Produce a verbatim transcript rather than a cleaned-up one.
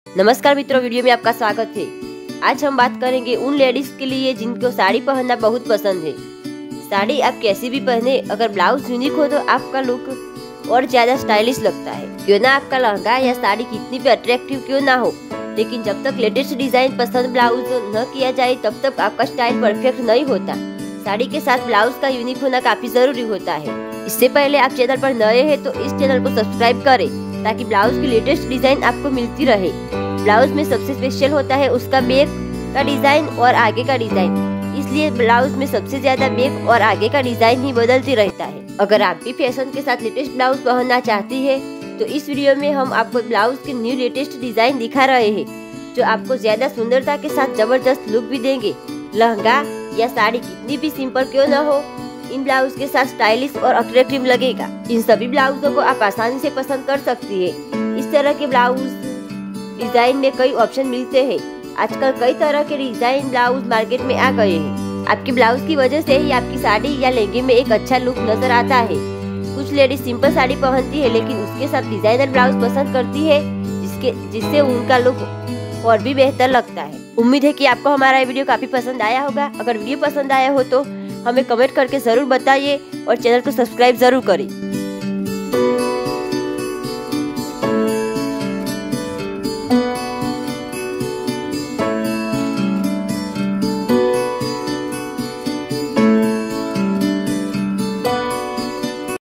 नमस्कार मित्रों, वीडियो में आपका स्वागत है। आज हम बात करेंगे उन लेडीज के लिए जिनको साड़ी पहनना बहुत पसंद है। साड़ी आप कैसी भी पहने, अगर ब्लाउज यूनिक हो तो आपका लुक और ज्यादा स्टाइलिश लगता है। क्यों ना आपका लहंगा या साड़ी कितनी भी अट्रैक्टिव क्यों ना हो, लेकिन जब तक लेटेस्ट डिजाइन पसंद ब्लाउज न किया जाए तब तक आपका स्टाइल परफेक्ट नहीं होता। साड़ी के साथ ब्लाउज का यूनिक होना काफी जरूरी होता है। इससे पहले आप चैनल पर नए हैं तो इस चैनल को सब्सक्राइब करें ताकि ब्लाउज की लेटेस्ट डिजाइन आपको मिलती रहे। ब्लाउज में सबसे स्पेशल होता है उसका बैक का डिजाइन और आगे का डिजाइन, इसलिए ब्लाउज में सबसे ज्यादा बैक और आगे का डिजाइन ही बदलती रहता है। अगर आप भी फैशन के साथ लेटेस्ट ब्लाउज पहनना चाहती है तो इस वीडियो में हम आपको ब्लाउज के न्यू लेटेस्ट डिजाइन दिखा रहे हैं, जो आपको ज्यादा सुंदरता के साथ जबरदस्त लुक भी देंगे। लहंगा या साड़ी कितनी भी सिंपल क्यों न हो, इन ब्लाउज के साथ स्टाइलिश और अट्रैक्टिव लगेगा। इन सभी ब्लाउजों को आप आसानी से पसंद कर सकती है। इस तरह के ब्लाउज डिजाइन में कई ऑप्शन मिलते हैं। आजकल कई तरह के डिजाइन ब्लाउज मार्केट में आ गए हैं। आपके ब्लाउज की वजह से ही आपकी साड़ी या लहंगे में एक अच्छा लुक नजर आता है। कुछ लेडीज सिंपल साड़ी पहनती है लेकिन उसके साथ डिजाइनर ब्लाउज पसंद करती है, जिसके जिससे उनका लुक और भी बेहतर लगता है। उम्मीद है कि आपको हमारा ये वीडियो काफी पसंद आया होगा। अगर वीडियो पसंद आया हो तो हमें कमेंट करके जरूर बताइए और चैनल को सब्सक्राइब जरूर करें।